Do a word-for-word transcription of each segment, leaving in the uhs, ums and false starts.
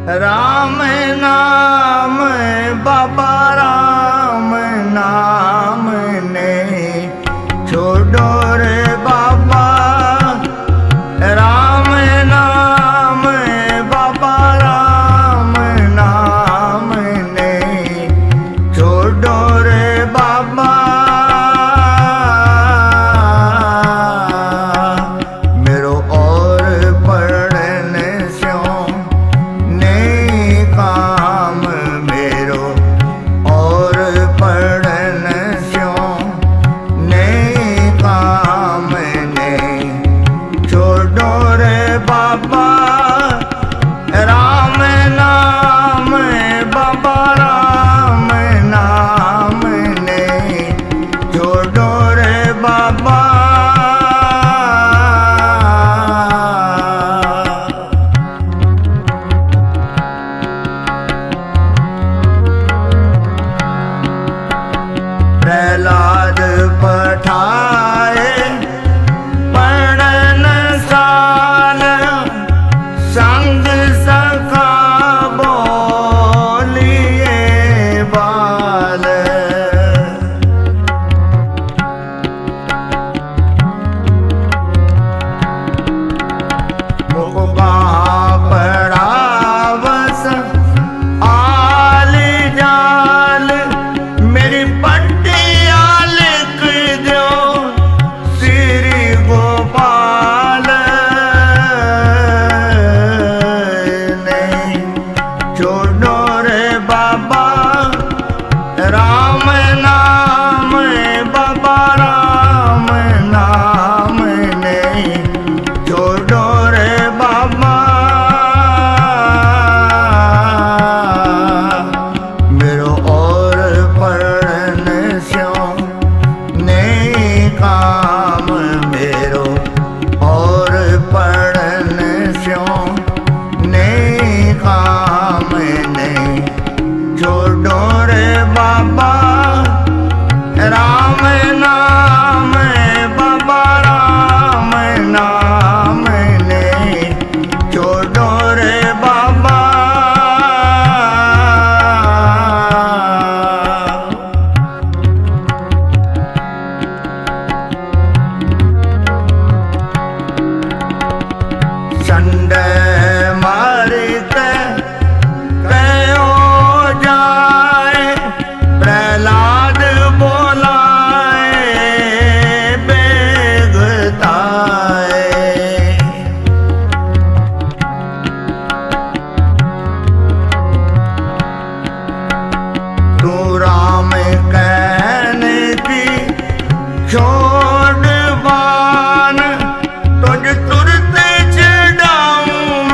राम नाम बाबा राम नाम ने छोड़ो रे बाबा। राम नाम बाबा राम नाम ने छोड़ो रे बाबा। मेरो और पढ़ने स्यों नहीं काम, मेरो और पढ़ने स्यों नहीं काम नहीं छोड़ो रे बाबा। राम नाम बाबा राम नाम ने छोड़ो रे बाबा। प्रहलाद पठाए पढ़न साल, संग सखा बोलिए बाल। मुख कहाँ पढ़ावस आल जाल, मेरी पट्टिया लिख दो श्री गोपाल। नहीं छोड़ो रे बाबा। राम नाम बाबा राम नाम नहीं छोड़ो रे बाबा। मेरो और पढ़ने स्यों नहीं काम, मेरो और पढ़ने स्यों नहीं काम नहीं छोड़ो रे बाबा। राम नाम बाबा राम नाम नहीं छोड़ो रे बाबा। संडे मारिते कहो जाए, प्रहलाद बोलाए बेगताए। तू राम कहने की छोड़ बान, तुझ तुरते चढ़ाऊं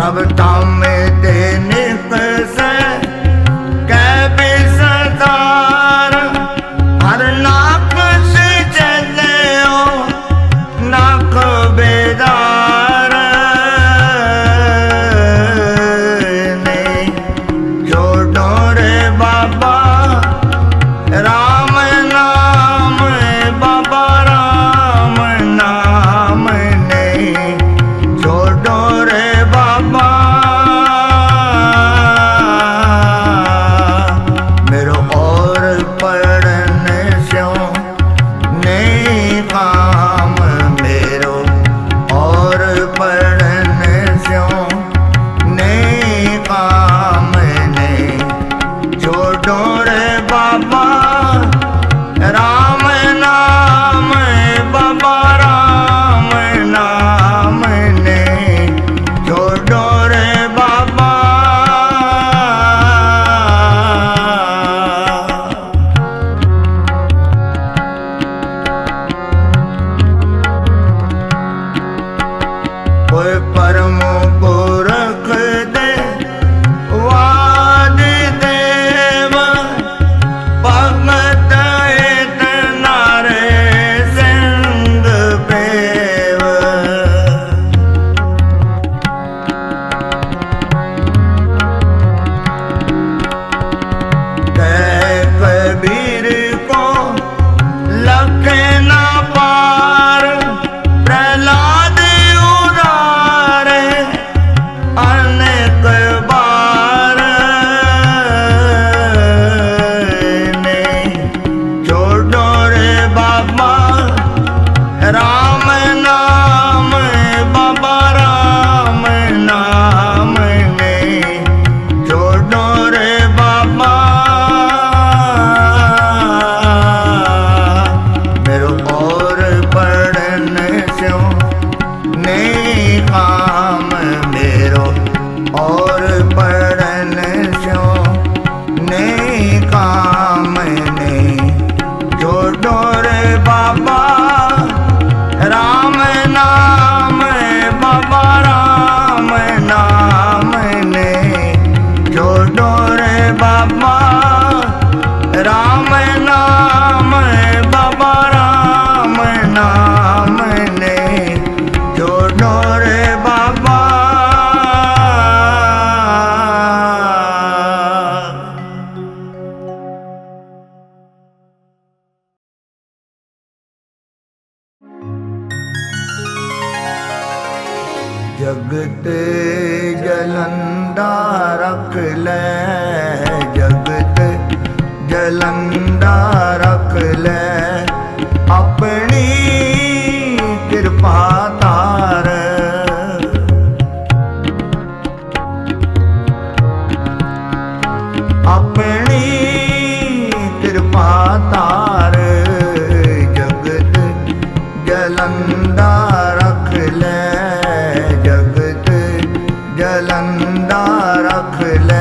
तब तामे ते निकसे कै बिसदार हर नाक से चले ओ नाक बेदार ने जोड़ो रे बाबा राम नाम बाबा राम नाम ने जोड़ो रे बाबा मेरो और पढ़ने स्यों नहीं काम मेरो और पढ़ने स्यों नहीं काम नहीं जोड़ो रे बाबा राम नाम बाबा राम नाम ने जोड़ो रे बाबा कोई परम पुरख दे वाद देव भगत इतना रे सिंध पेव कै कबीर को लखे ना पार प्रहलाद उदारे अनेक बार ने जोड़ो रे बाबा राम नाम बाबा राम नाम ने जोड़ो रे बाबा मेरो और पढ़ने स्यों नहीं काम मेरो और पढ़ने स्यों नहीं काम नहीं जोड़ो रे बाबा राम नाम बाबा राम नाम ने जोड़ो रे बाबा राम नाम बाबा राम नाम ने जोड़ो रे बाबा जगत जलंदा रख ले जगत जलंदा रख ले अपनी कृपा तार अपनी कृपा तार जगत जलंदा रख ले जगत जलंदा रख ले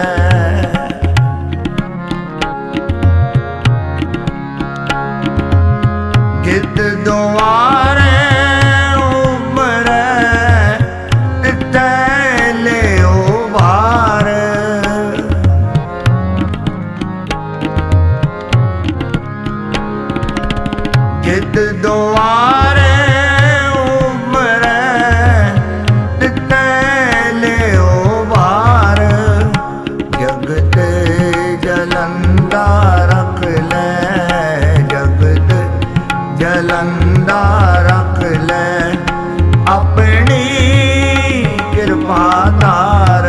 जित द्वारे उबरे तैले उबार जित द्वारे उबरे तैले उबार जगत जलंदा रख ले जगत जलंदा रख ले अपनी कृपा तार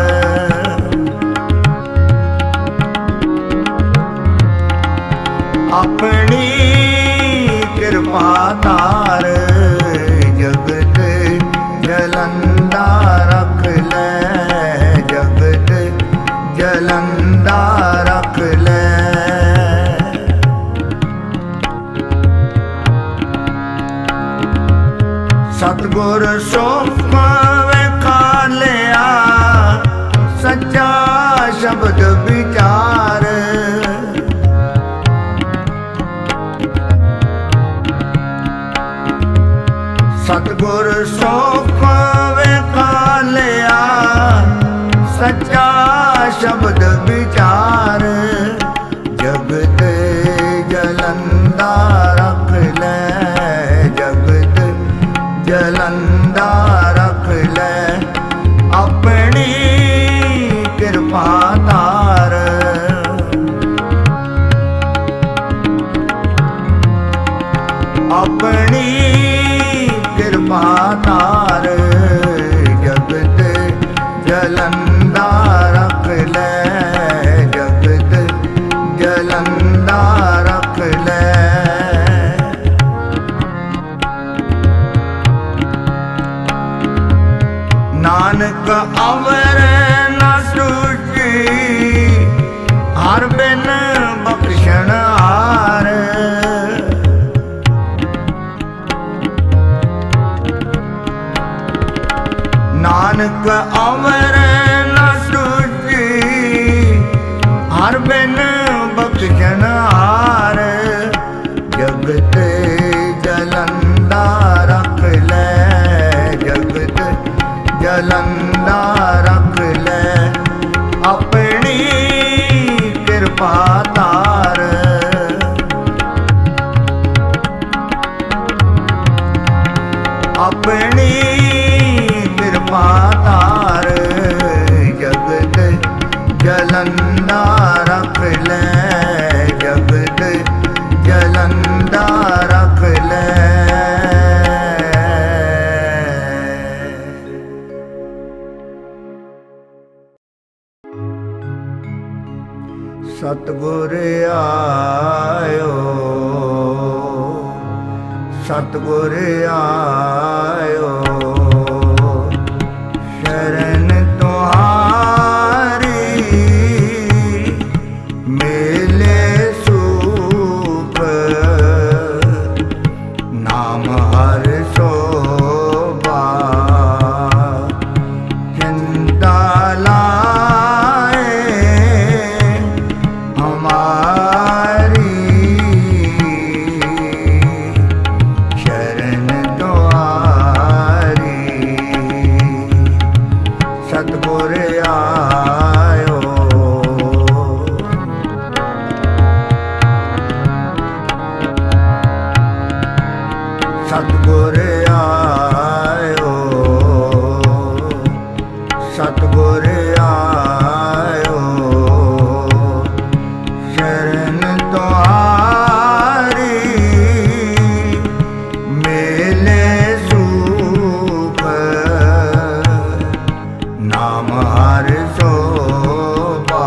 अपनी कृपा तार जगत जलंदा रख ले जगत जलंदा रख ले सतगुर सुख वेखा लिया सच्चा शब्द विचार सतगुर सुख वेखा लिया जलंदा रख ले, जगत जलंदा रख ले। नानक अवर न सूझी, हर बिन बख्शण हार। नानक अवर न सूझी, हर बिन बख्शण हार। जगत जलंदा रख ले, जगत जलंदा रख ले। अपनी कृपा तार, अपनी कृपा तार। जगत जलंदा रख ले, जगत जलंदा रख ले। सतगुर आयो, सतगुर आयो, शरण तुम्हारी मेले सूख। नाम हर शोभा चिंता लाए हमारी। शरण तुम्हारी, सतगुर आयो, सतगुर आयो, सतगुर आयो। शरण तुम्हारी मेले सूख। नाम हर शोभा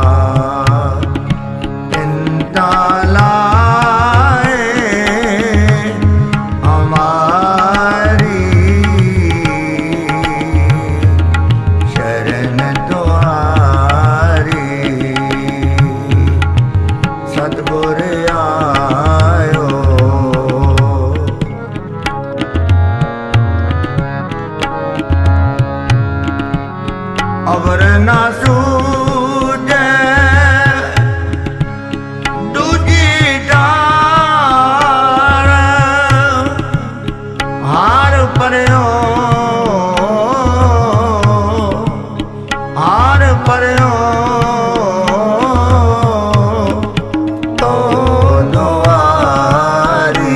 चिंता लाए हमारी। शरण तुम्हारी, सतगुर आयो। अवर ना सूझे दूजी डार, हार परयो, हार परयो तो दुआरी।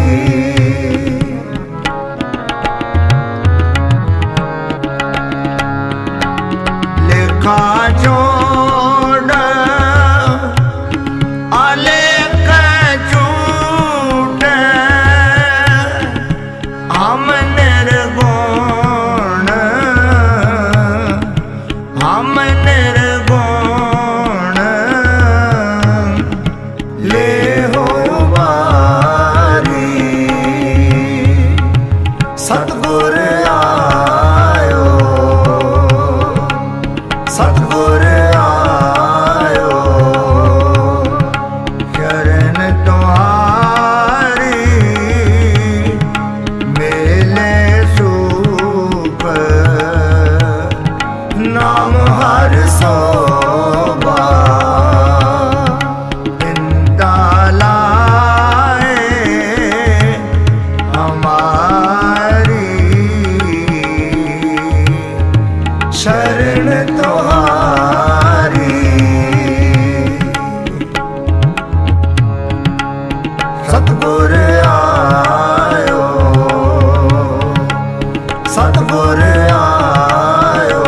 लेखा छोड़ आलेख छूट, हम निर्गुण, हम निर्गुण ले हो बारी। सतगुर आयो, सतगुर आयो। शरण तुम्हारी मेले सूख। नाम हर शोभा चिंता लाए हमारी। शरण तुम्हारी, सतगुर आयो, सतगुर आयो।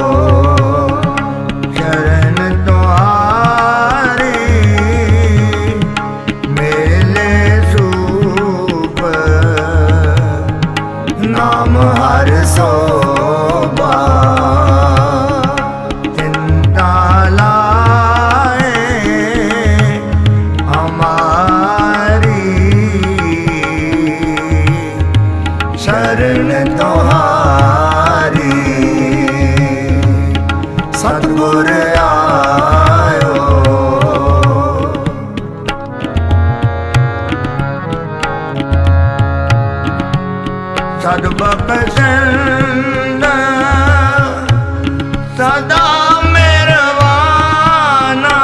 शरण तुम्हारी मेले सूख। नाम हर शोभा सतगुर आयो। सदबख्शंद सदा मेहरबाना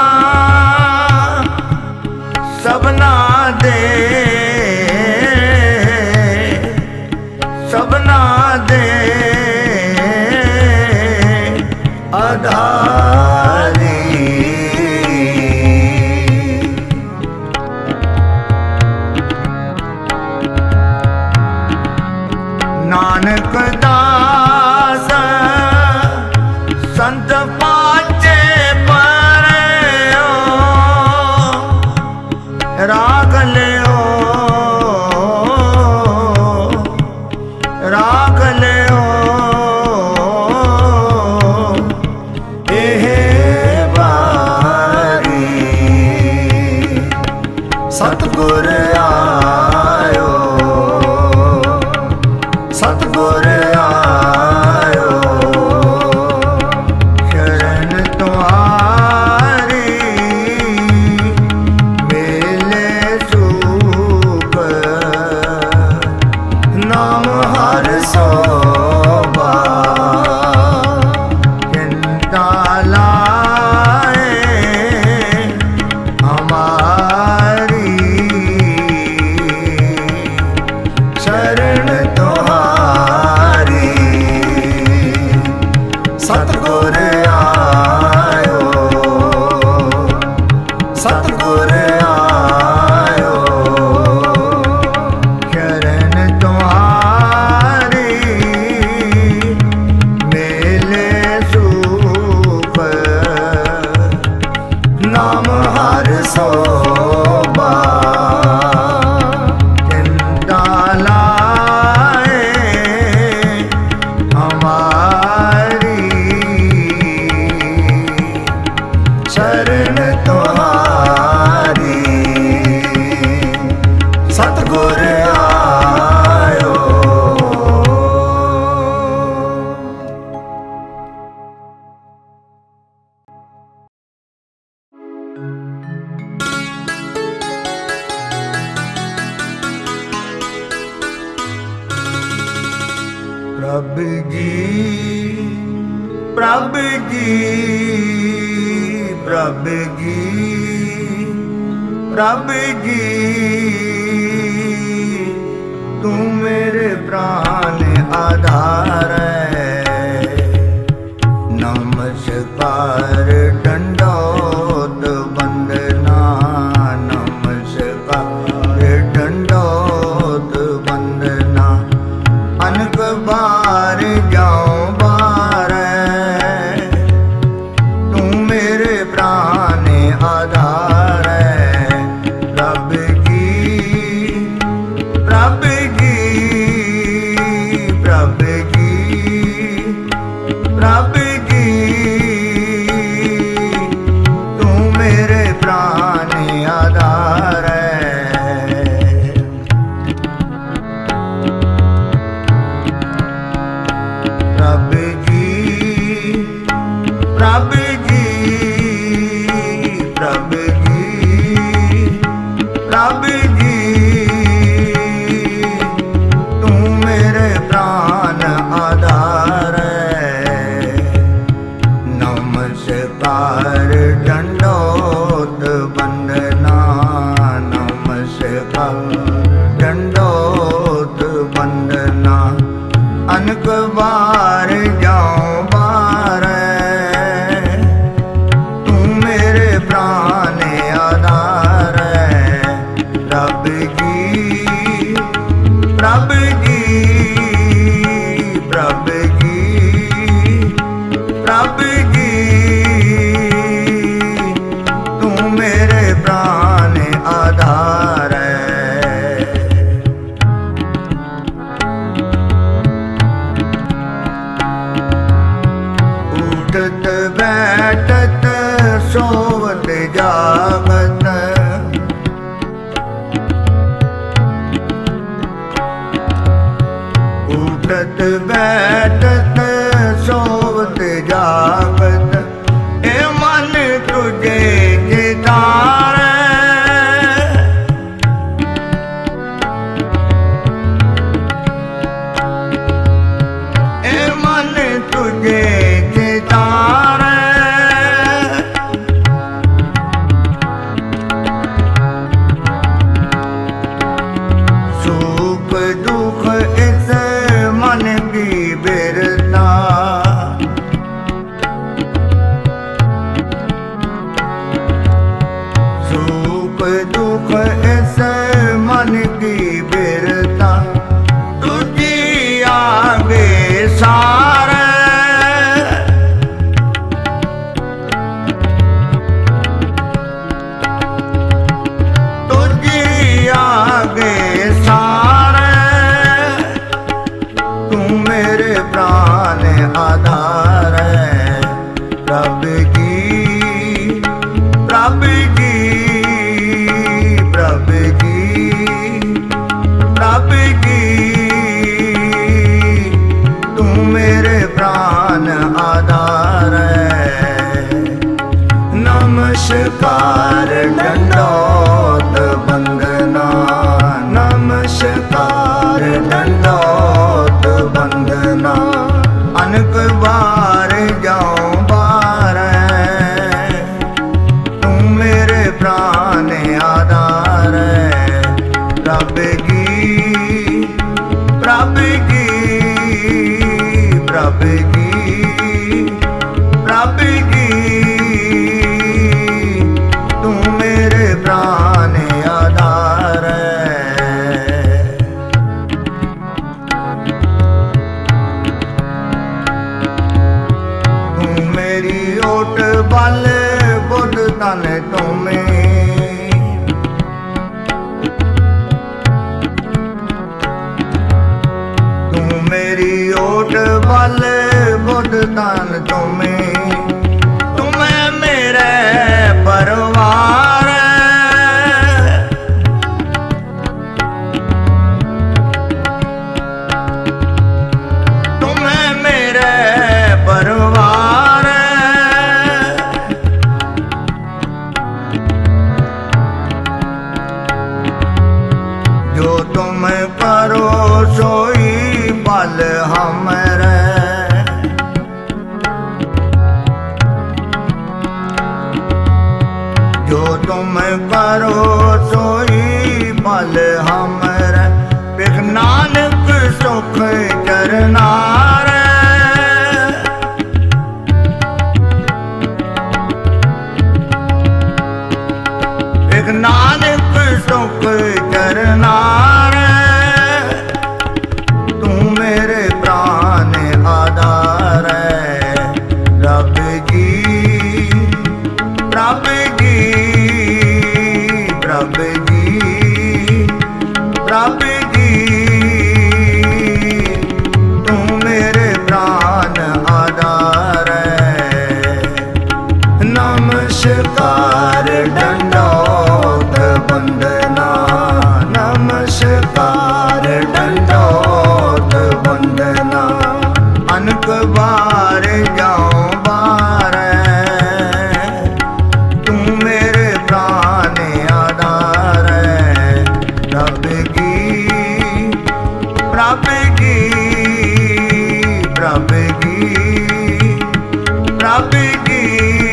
सबना दे सबना दे आधारी। नानक दास संत पाचे पर राग लियो राग लियो एह बारी। सतगुर आयो सतगुर आयो। शरण तुम्हारी मिले सुख नाम हर सोबा। चिंता लाए हमारी शरण तुम्हारी। सतगुर आयो सतगुर आयो। शरण तुम्हारी मिले सुख नाम हर सोबा। चिंता लाए हमारी शरण तुम्हारी। सतगुर आयो। प्रभु जी प्रभु जी प्रभु जी प्रभु जी तू मेरे प्राण आधार है। नमस्कार दंडोत वंदना नमस्कार दंडोत वंदना। अनक बार जाऊं बार तू मेरे प्राण आधार है। प्रभु जी प्रभु जी प्रभु जी प्रभु जी तू मेरे प्राण आधार है। प्रभु जी प्रभु जी प्रभु जी प्रभु जी तू मेरे प्राण आधार है। नमस्कार दंडोत वंदना नमस्कार दंडोत वंदना। अनक बार जाऊं बार तू मेरे प्राण आधार है। प्रभु जी प्रभु जी प्रभु जी प्रभु जी तू मेरे प्राण आधार है। उठत बैठत सोवत जागत उठत बैठत सोवत जागत प्रभ जी प्रभ जी प्रभ जी प्रभ जी तू मेरे प्राण आधार है। नमस्कार दंडोत वंदना नमस्कार दंडोत वंदना अनक बार जाऊं बार तू मेरे प्राण आधार है। प्रभ जी प्रभ जी प्रभ जी प्रभ जी तू मेरे प्राण आधार है। तू मेरी ओट बल बुध तन तुम्हें तू मेरी ओट बल बुध तन तुम्हें तुम्हें मेरे परिवार तुम्हें मेरे परिवार जो तुम करो सोई बल हमरे जो तुम करो सोई बल हमरे बिख नानक सुख चरनार बिख नानक सुख चरनार तू मेरे प्राण आधार है। प्रभ जी प्रभ जी प्रभ जी प्रभ जी तू मेरे प्राण आधार है। नमस्कार दंडोत वंदना नमस्कार दंडोत वंदना अनक बार जाऊं बार तू मेरे प्राण आधार है। प्रभ जी प्रभ जी प्रभ जी प्रभ जी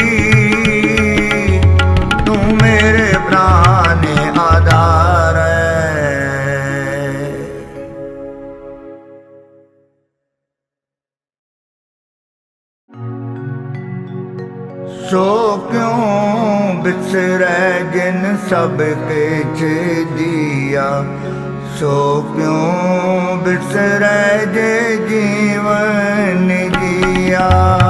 तू मेरे प्राण आधार है। सो क्यों बिसरे जिन सबके छे दिया सो क्यों बिसरे जे जीवन जिया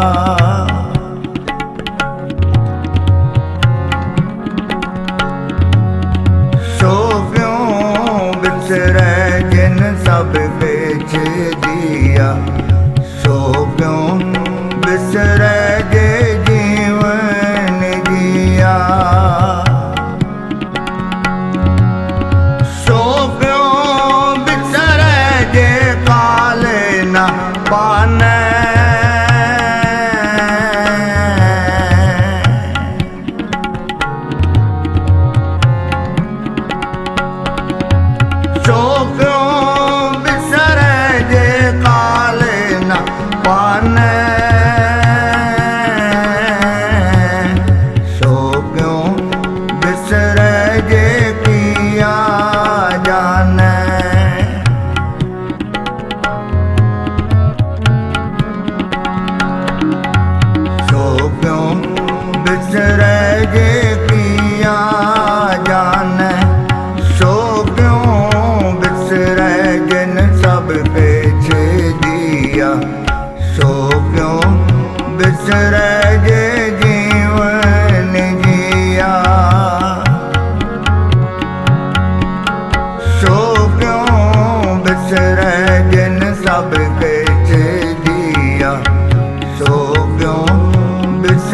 सो क्यों बिसरे जिन सबके छे दिया सो क्यों बिसरे जे जीवन जिया सो क्यों बिसरे जे काले न पाने सो क्यों बिसरे जे काले न पाने बिसरे जे किया जाने सो क्यों बिसरे जिन सब पीछे दिया सो क्यों बिसरे जे जीवन जिया सो क्यों बिसरे जिन सब पीछे दिया सो क्यों बिसरे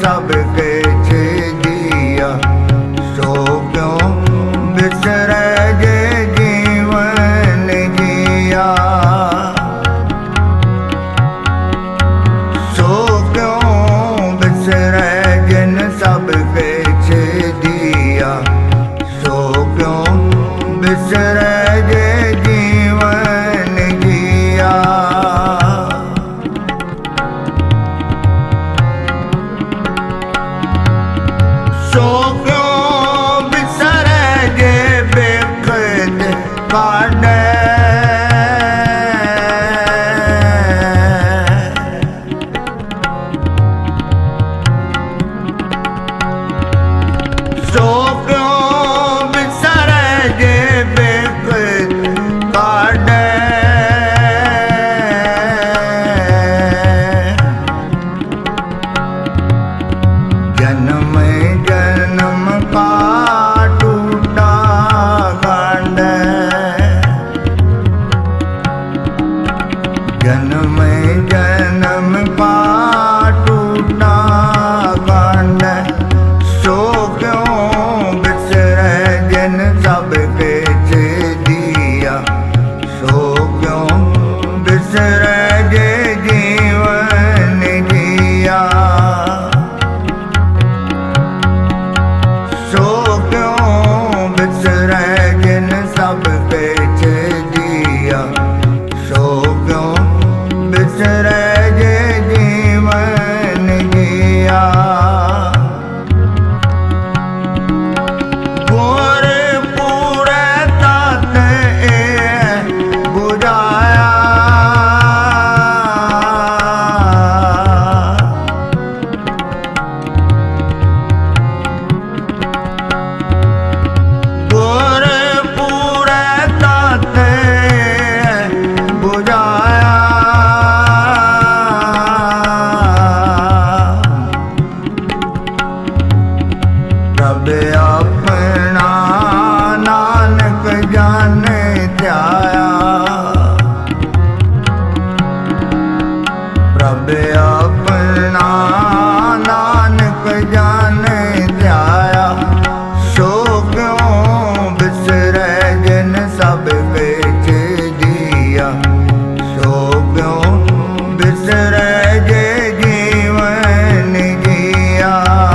सब किछ दिया, सो क्यों बिसरै जे जीवन जिया। सो क्यों बिसरै जिन सब किछ दिया, सो क्यों बिसरै जे जीवन जिया। सो क्यों बिसरै जे बेखद काढ़ै, सो क्यों बिसरै जे बेखद काढ़ै। जन्म जन्म का टूटा गंढ, जन्म जन्म का टूटा गंढ। सो क्यों बिसरै जिन सब किछ दिया, सो क्यों बिसरै जे जीवन जिया। सो क्यों बिसरै जिन सब किछ दिया, सो क्यों बिसरै जे जीवन जिया। गुर पूरै तात ए बुझाया, गुर पूरै तात बुझाया। प्रभ अपना नानक जाने ध्याया, प्रभ अपना नानक जाने ध्याया। सो क्यों बिसरै जिन सब किछ दिया, सो क्यों बिसरै जे जीवन जिया।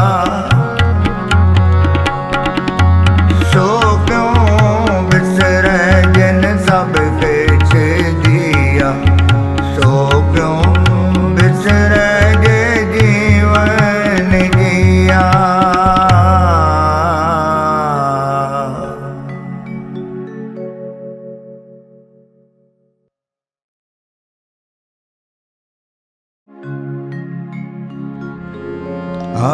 सो क्यों बिसरै जिन सब किछ दिया, सो क्यों बिसरै जे जीवन जिया। आ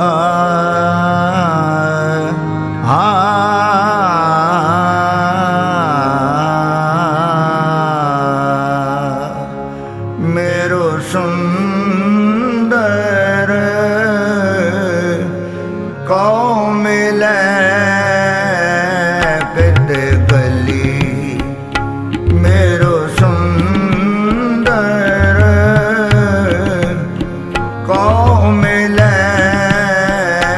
आ मेरो सुंदर को मिलै कित गली, मेरो सुंदर को मिलै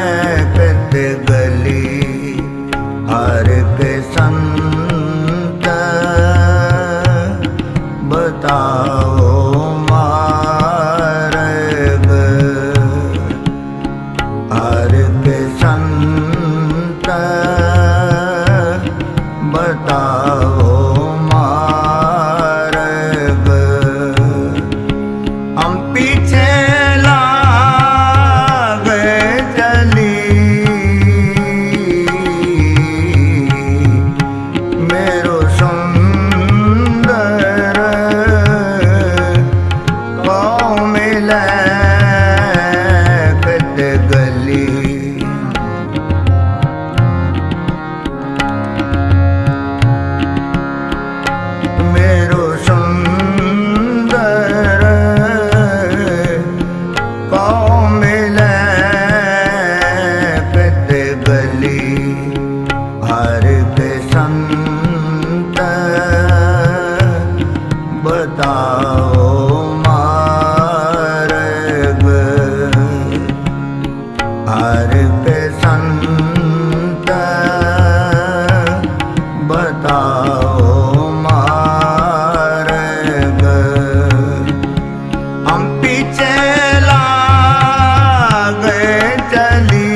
चली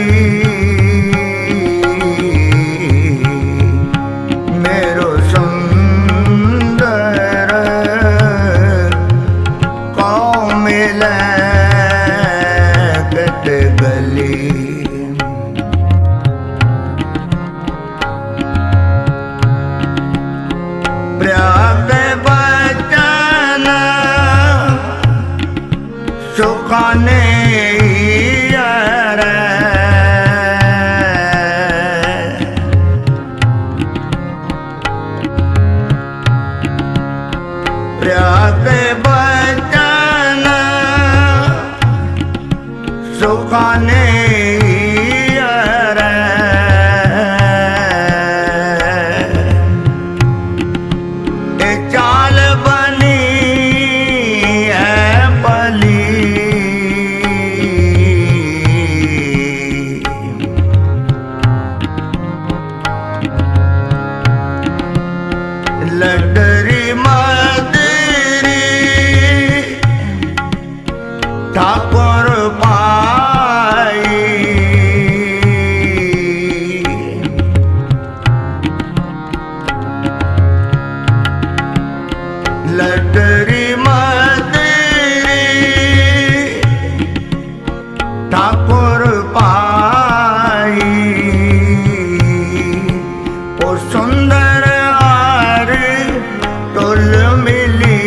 मेरो सुंदर कौम लैकट गली। प्रयाग बचन सुखाने प्रयाग बचन सुखाने चाल बनी है बली। लटरी मदरी ठाकुर पाई लटरी मदरी ठाकुर पाई और सुंदर हार टोल मिली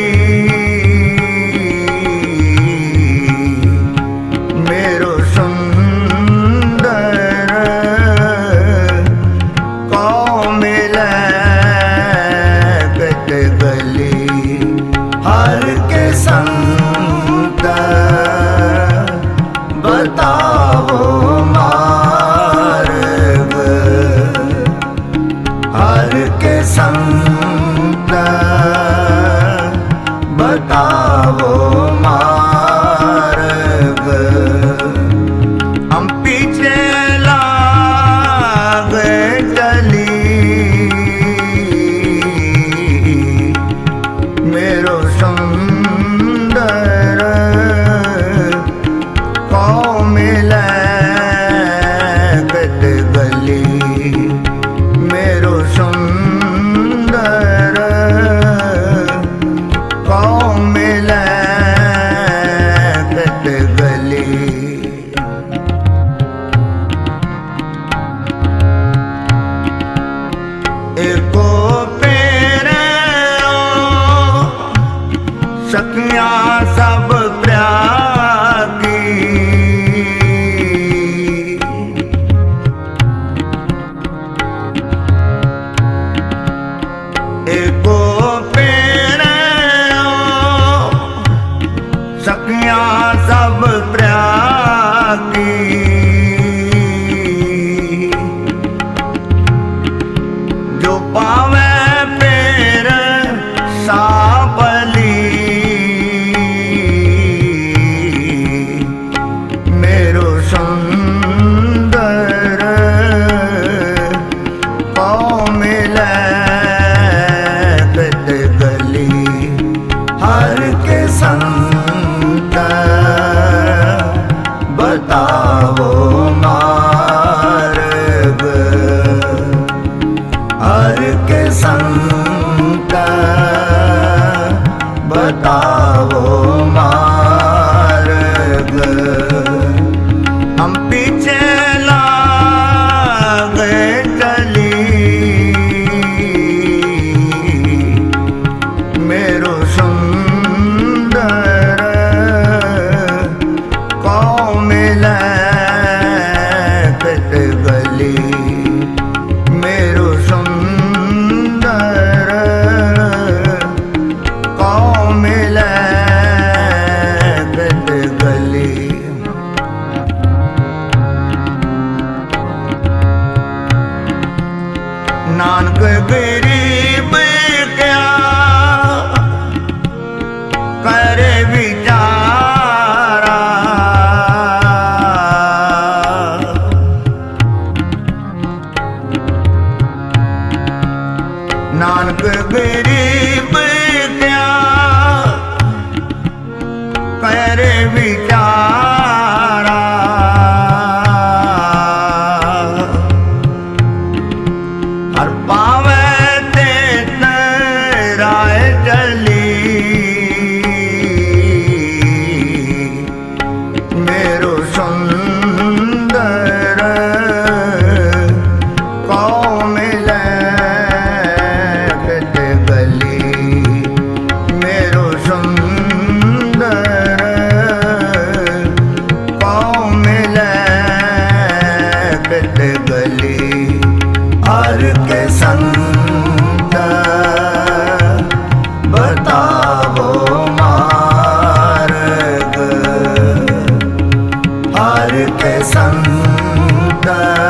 मेरो सुंदर कौम लैकट गली। हर के संत बताओ मार्ग हर के संत बताओ मार्ग। हम पीछे लाग चली मेरो सुंदर कौम लैकट गली। मेरो सुंदर कौम लैकट गली। एको पेरे सखियां सब प्रयागी एको पेरे सखियां सब प्रयागी जो पावे पेर साबली मेरो सुंदर कौम लैकट गली। हर के संत बताओ मार्ग हर के संत बताओ मार्ग। हम पीछे लाग चली मेरो सुंदर कौम लैकट गली। मेरो सुंदर कौम लैकट गली। नानक गरीब क्या करे विचारा नानक गरीब क्या करे विचारा संत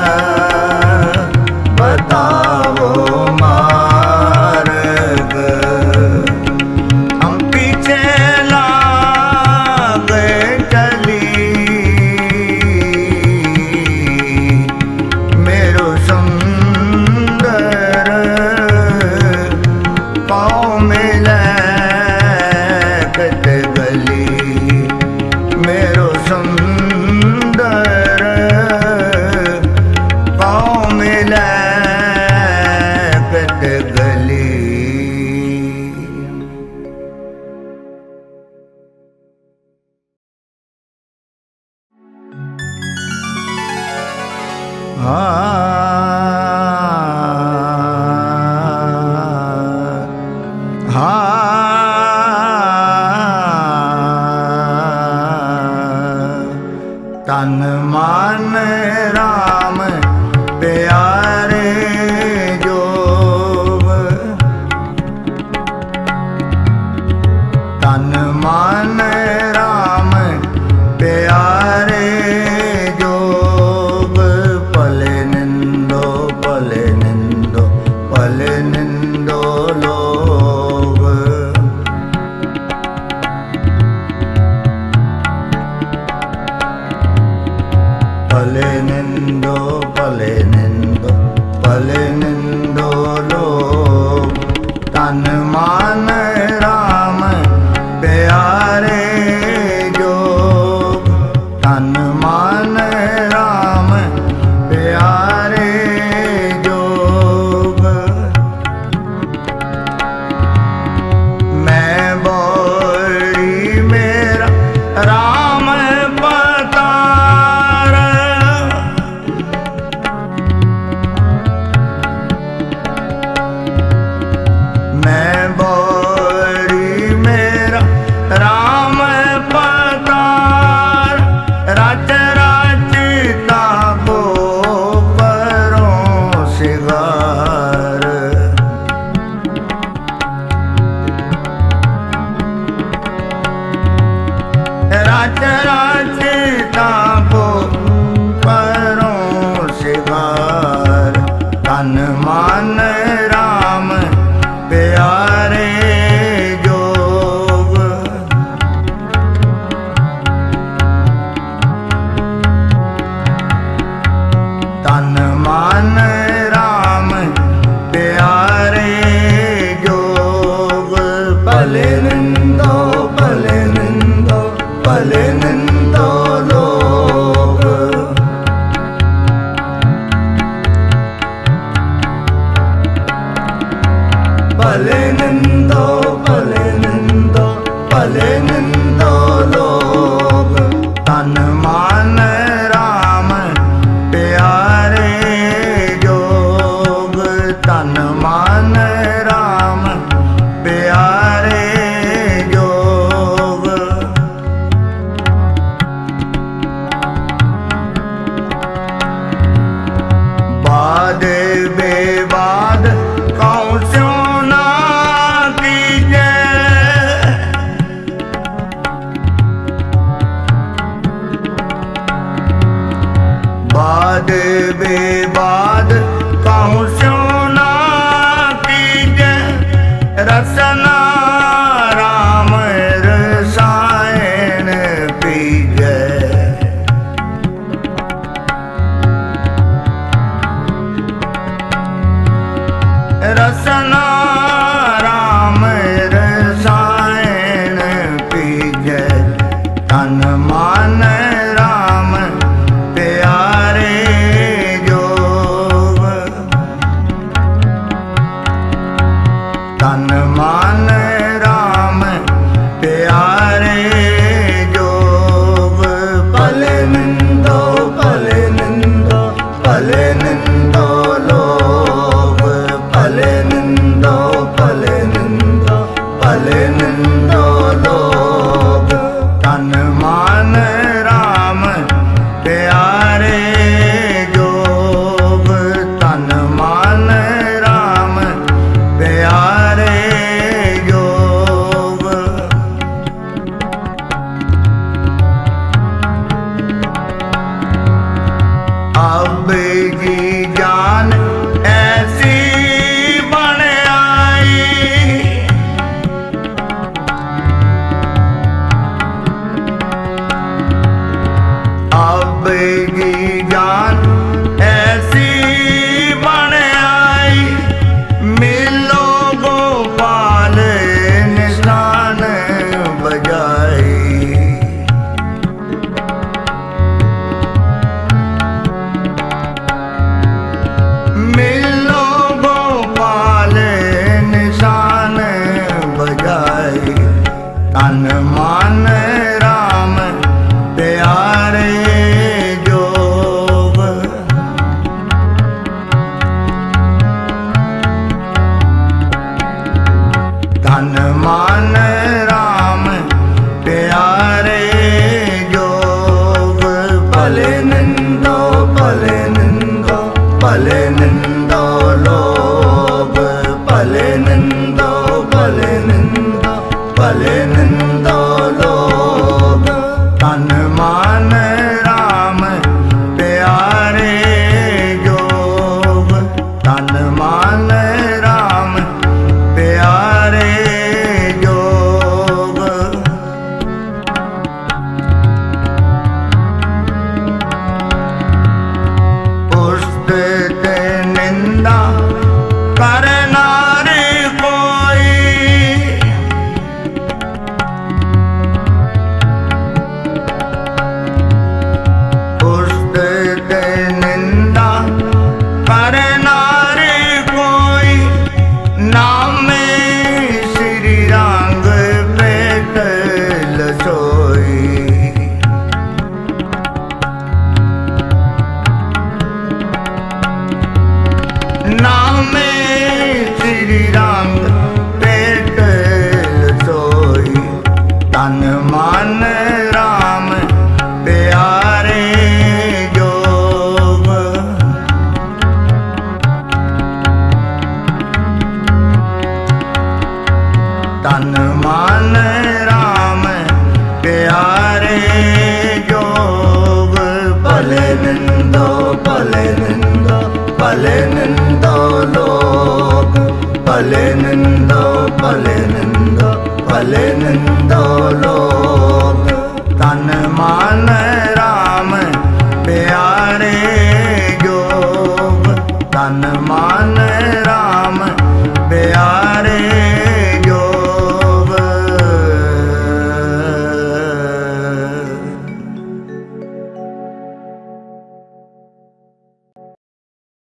बताओ मार्ग। हम पीछे लागे चली मेरो सुंदर पाँव में लैकत गली मेरो सुंदर पाँव में लैकत गली। तन मन राम प्यारे जोग। तन मन राम प्यारे जोग। पले निंदो पले निंदो पले निंदो लोग। पले निंदो पले निंदो पले निंदो लोग। तन मन राम प्यारे जोग। तन मन राम प्यारे जोग। मैं बोली मेरा राम पतार। मैं बोली मेरा राम पतार। रच रचता को करो सिगार। रच रचता को करो सिगार। तन मन राम प्यारे जोग। तन मन राम प्यारे जोग। पले निंदो पले निंदो पले निंदो लोग। पले निंदो पले निंदो पले निंदो लोग। तन मन राम प्यारे जोग। तन मन राम प्यारे जोग। बाद बेबाद कौन स्यों ना कीजे। बाद बेबाद